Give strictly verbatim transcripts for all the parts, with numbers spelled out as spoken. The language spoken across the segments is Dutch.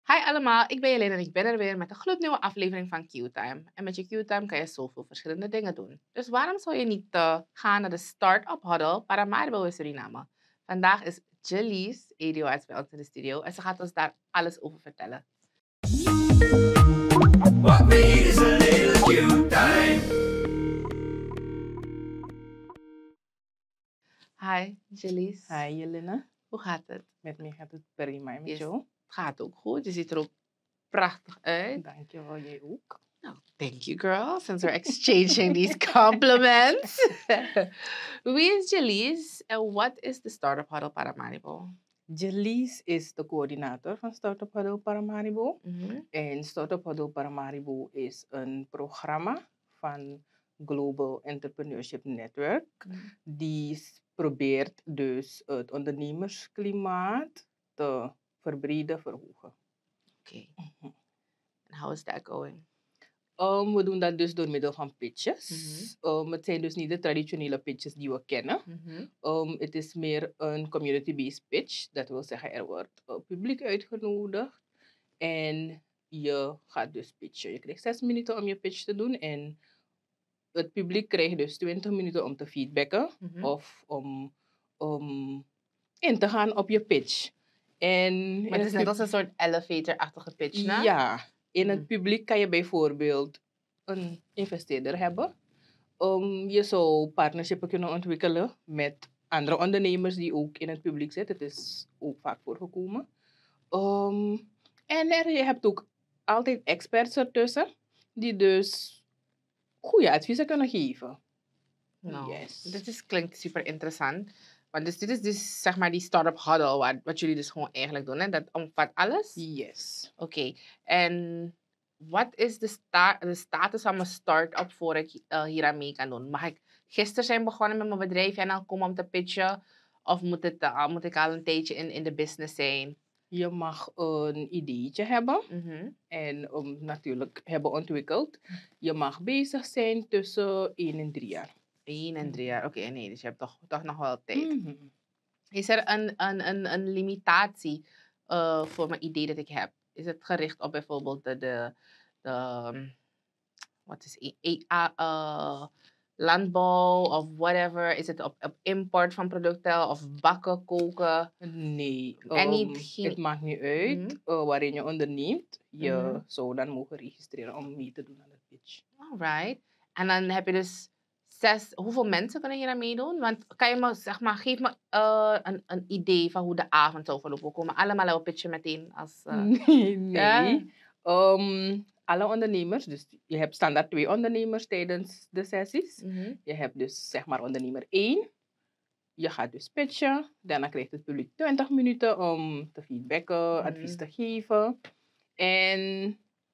Hi allemaal, ik ben Jelena en ik ben er weer met een gloednieuwe aflevering van Q-Time. En met je Q-Time kan je zoveel verschillende dingen doen. Dus waarom zou je niet uh, gaan naar de Startup Huddle Paramaribo in Suriname? Vandaag is Jalice Eduards bij ons in de studio en ze gaat ons daar alles over vertellen. What we need is a little Q-Time. Hi Jalice. Hi Jelena. Hoe gaat het? Met mij gaat het prima. En met Yes. jou? Het gaat ook goed. Je ziet er ook prachtig uit. Dankjewel, jij ook. Oh, thank you, girl, since we're exchanging these compliments. Wie is Jalice and what is the Startup Huddle Paramaribo? Jalice is de coördinator van Startup Huddle Paramaribo. Mm-hmm. En Startup Huddle Paramaribo is een programma van Global Entrepreneurship Network. Mm-hmm. Die probeert dus het ondernemersklimaat te verbreden, verhogen. Okay. Mm-hmm. And how is that going? Um, we doen dat dus door middel van pitches. Mm-hmm. Um, het zijn dus niet de traditionele pitches die we kennen. Mm-hmm. Um, het is meer een community-based pitch. Dat wil zeggen, er wordt uh, publiek uitgenodigd. En je gaat dus pitchen. Je krijgt zes minuten om je pitch te doen. En het publiek krijgt dus twintig minuten om te feedbacken. Mm-hmm. Of om, om in te gaan op je pitch. En maar het is net als een soort elevator-achtige pitch, ne? Ja. In het publiek kan je bijvoorbeeld een investeerder hebben. Um, je zou partnerships kunnen ontwikkelen met andere ondernemers die ook in het publiek zitten. Het is ook vaak voorgekomen. Um, en er, je hebt ook altijd experts ertussen die dus goede adviezen kunnen geven. Nou, yes. Dit is, klinkt super interessant. Want dus dit is dus zeg maar die startup huddle wat, wat jullie dus gewoon eigenlijk doen. Hè? Dat omvat alles? Yes. Oké. Okay. En wat is de, sta de status van mijn start-up voor ik uh, hier aan mee kan doen? Mag ik gisteren zijn begonnen met mijn bedrijf en dan komen om te pitchen? Of moet, het, uh, moet ik al een tijdje in, in de business zijn? Je mag een ideetje hebben. Mm-hmm. En um, natuurlijk hebben ontwikkeld. Je mag bezig zijn tussen één en drie jaar. één en drie jaar, oké, okay, nee, dus je hebt toch, toch nog wel tijd. Mm-hmm. Is er een, een, een, een limitatie uh, voor mijn idee dat ik heb? Is het gericht op bijvoorbeeld de, de, de wat is uh, landbouw of whatever? Is het op, op import van producten of bakken, koken? Nee, en um, niet, geen... het maakt niet uit mm-hmm. uh, waarin je onderneemt. Je mm-hmm. zou dan mogen registreren om mee te doen aan het pitch. Alright. En dan heb je dus zes... Hoeveel mensen kunnen hier aan meedoen? Want kan je me, zeg maar, geef me uh, een, een idee van hoe de avond zou verlopen. We komen allemaal op pitchen meteen als... Uh... Nee, nee. Ja. Um, alle ondernemers, dus je hebt standaard twee ondernemers tijdens de sessies. Mm-hmm. Je hebt dus zeg maar ondernemer één. Je gaat dus pitchen. Daarna krijgt het publiek twintig minuten om te feedbacken, mm-hmm. advies te geven. En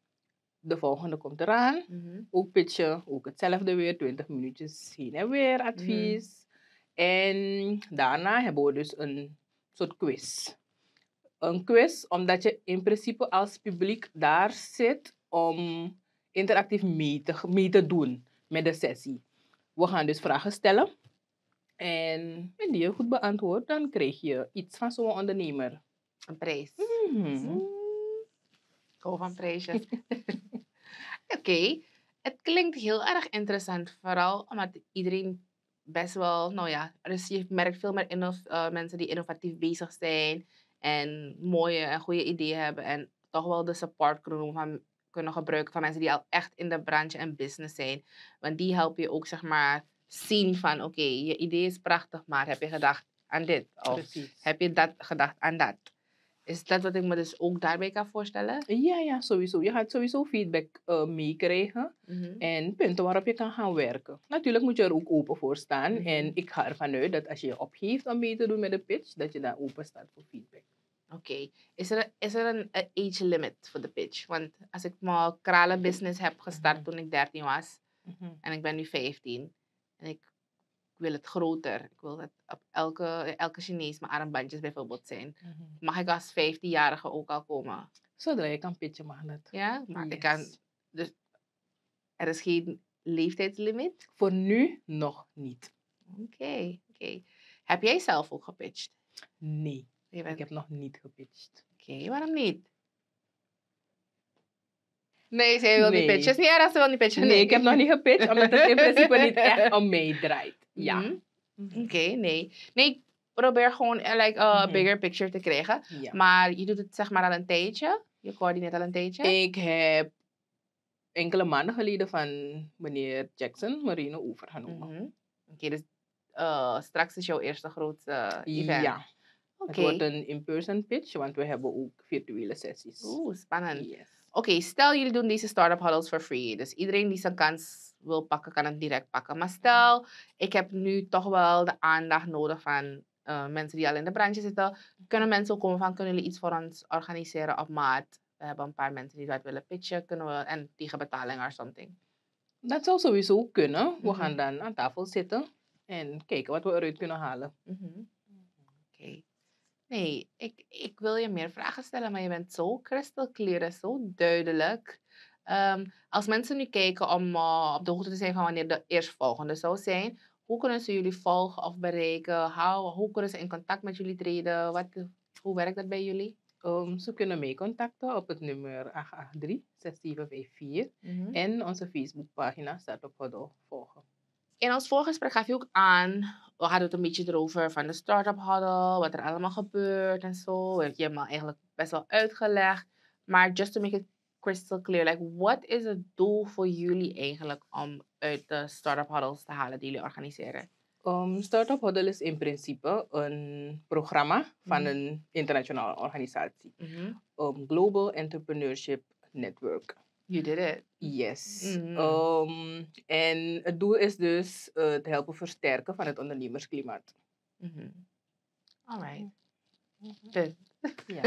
de volgende komt eraan. Mm-hmm. Ook pitchen, ook hetzelfde weer. twintig minuutjes heen en weer advies. Mm-hmm. En daarna hebben we dus een soort quiz. Een quiz, omdat je in principe als publiek daar zit om interactief mee te, mee te doen met de sessie. We gaan dus vragen stellen. En wanneer je goed beantwoordt, dan krijg je iets van zo'n ondernemer. Een prijs. Mm-hmm. Mm. Ik hou van prijsjes. Oké, okay. Het klinkt heel erg interessant. Vooral omdat iedereen best wel, nou ja, dus je merkt veel meer innov- uh, mensen die innovatief bezig zijn. En mooie en goede ideeën hebben. En toch wel de support kunnen, van, kunnen gebruiken van mensen die al echt in de branche en business zijn. Want die helpen je ook, zeg maar, zien van, oké, okay, je idee is prachtig, maar heb je gedacht aan dit? Of Precies. Heb je dat gedacht aan dat? Is dat wat ik me dus ook daarbij kan voorstellen? Ja, ja, sowieso. Je gaat sowieso feedback uh, meekrijgen. Mm-hmm. En punten waarop je kan gaan werken. Natuurlijk moet je er ook open voor staan. Mm-hmm. En ik ga ervan uit dat als je je opgeeft om mee te doen met de pitch, dat je dan open staat voor feedback. Oké. Okay. Is er, is er een, een age limit voor de pitch? Want als ik mijn kralenbusiness heb gestart mm-hmm. toen ik dertien was. Mm-hmm. En ik ben nu vijftien. En ik wil het groter. Ik wil dat op elke, elke Chinees mijn armbandjes bijvoorbeeld zijn. Mm-hmm. Mag ik als vijftienjarige ook al komen? Zodra je kan pitchen mag dat. Ja? Maar yes. ik kan... Dus er is geen leeftijdslimiet? Voor nu nog niet. Oké. Okay, okay. Heb jij zelf ook gepitcht? Nee. Bent... Ik heb nog niet gepitcht. Oké, okay, waarom niet? Nee, zij wil niet Nee. pitchen. Is niet erg, ze wil niet pitchen. Nee, ik heb nog niet gepitcht, omdat het in principe niet echt om mij draait. Ja. Mhm. Oké, okay, nee. Nee, ik probeer gewoon uh, like, a Mhm. bigger picture te krijgen. Ja. Maar je doet het zeg maar al een tijdje. Je coördineert al een tijdje. Ik heb enkele maanden geleden van meneer Jackson Marino overgenomen. Mhm. Oké, okay, dus uh, straks is jouw eerste grote uh, event. Ja. Okay. Het wordt een in-person pitch, want we hebben ook virtuele sessies. Oeh, spannend. Yes. Oké, okay, stel jullie doen deze startup huddles for free. Dus iedereen die zijn kans wil pakken, kan het direct pakken. Maar stel, ik heb nu toch wel de aandacht nodig van uh, mensen die al in de branche zitten. Kunnen mensen ook komen van, kunnen jullie iets voor ons organiseren op maat? We hebben een paar mensen die dat willen pitchen. Kunnen we, en tegen betaling or something. Dat zou sowieso kunnen. We Mm-hmm. gaan dan aan tafel zitten en kijken wat we eruit kunnen halen. Mm-hmm. Oké. Okay. Nee, ik, ik wil je meer vragen stellen, maar je bent zo crystal clear en zo duidelijk. Um, als mensen nu kijken om uh, op de hoogte te zijn van wanneer de eerstvolgende zou zijn, hoe kunnen ze jullie volgen of bereiken? How, hoe kunnen ze in contact met jullie treden? Wat, hoe werkt dat bij jullie? Um, ze kunnen mij contacten op het nummer acht acht drie, zes zeven vijf vier Mm-hmm. en onze Facebookpagina staat op Huddle volgen. In ons voorgesprek gaf je ook aan, we hadden het een beetje erover van de startup huddle, wat er allemaal gebeurt en zo. Je hebt me eigenlijk best wel uitgelegd. Maar just to make it crystal clear, like, wat is het doel voor jullie eigenlijk om uit de startup huddles te halen die jullie organiseren? Um, Startup Huddle is in principe een programma van Mm-hmm. een internationale organisatie. Mm-hmm. Um, Global Entrepreneurship Network. You did it. Yes. Mm-hmm. Um, en het doel is dus uh, het helpen versterken van het ondernemersklimaat. Mm-hmm. All right. Good. Ja.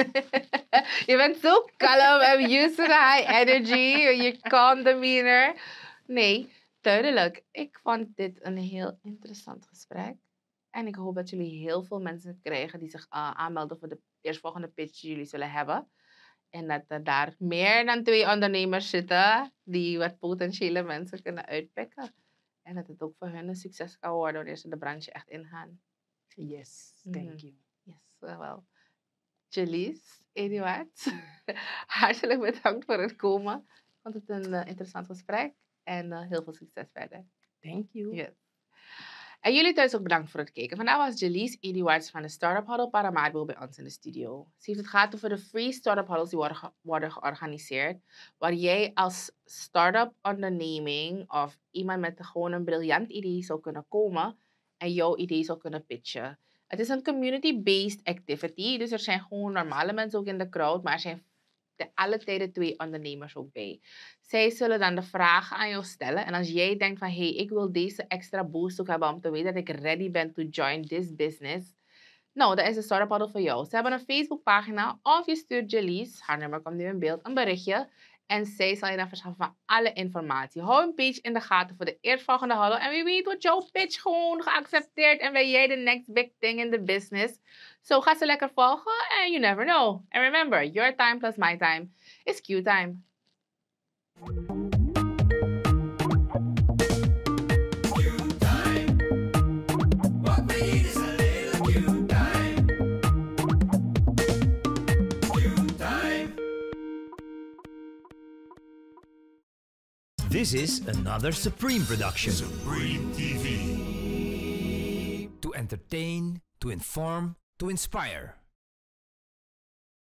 Je bent zo kalm. I'm used to the high energy. Je calm demeanor. Nee, duidelijk. Ik vond dit een heel interessant gesprek. En ik hoop dat jullie heel veel mensen krijgen die zich uh, aanmelden voor de eerstvolgende pitch die jullie zullen hebben. En dat er daar meer dan twee ondernemers zitten die wat potentiële mensen kunnen uitpikken. En dat het ook voor hun een succes kan worden wanneer ze de branche echt ingaan. Yes, thank Mm-hmm. you. Yes, wel. Jalice, Eduard, hartelijk bedankt voor het komen. Ik vond het een uh, interessant gesprek en uh, heel veel succes verder. Thank you. Yes. En jullie thuis ook bedankt voor het kijken. Vandaag was Jalice Eduards van de Startup Huddle Paramaribo bij ons in de studio. Ze heeft het gehad over de free startup huddles die worden, ge worden georganiseerd. Waar jij als start-up onderneming of iemand met gewoon een briljant idee zou kunnen komen en jouw idee zou kunnen pitchen. Het is een community-based activity, dus er zijn gewoon normale mensen ook in de crowd, maar er zijn de alle tijden twee ondernemers ook bij. Zij zullen dan de vragen aan jou stellen en als jij denkt van, hey, ik wil deze extra boost ook hebben om te weten dat ik ready ben to join this business, nou, dat is de Startup Huddle voor jou. Ze hebben een Facebookpagina of je stuurt Jalice, haar nummer komt nu in beeld, een berichtje. En zij zal je dan verschaffen van alle informatie. Hou een page in de gaten voor de eerstvolgende huddle. En wie weet wordt jouw pitch gewoon geaccepteerd. En ben jij de next big thing in the business. So ga ze lekker volgen. And you never know. And remember, your time plus my time is Q-time. This is another Supreme production. Supreme T V. To entertain, to inform, to inspire.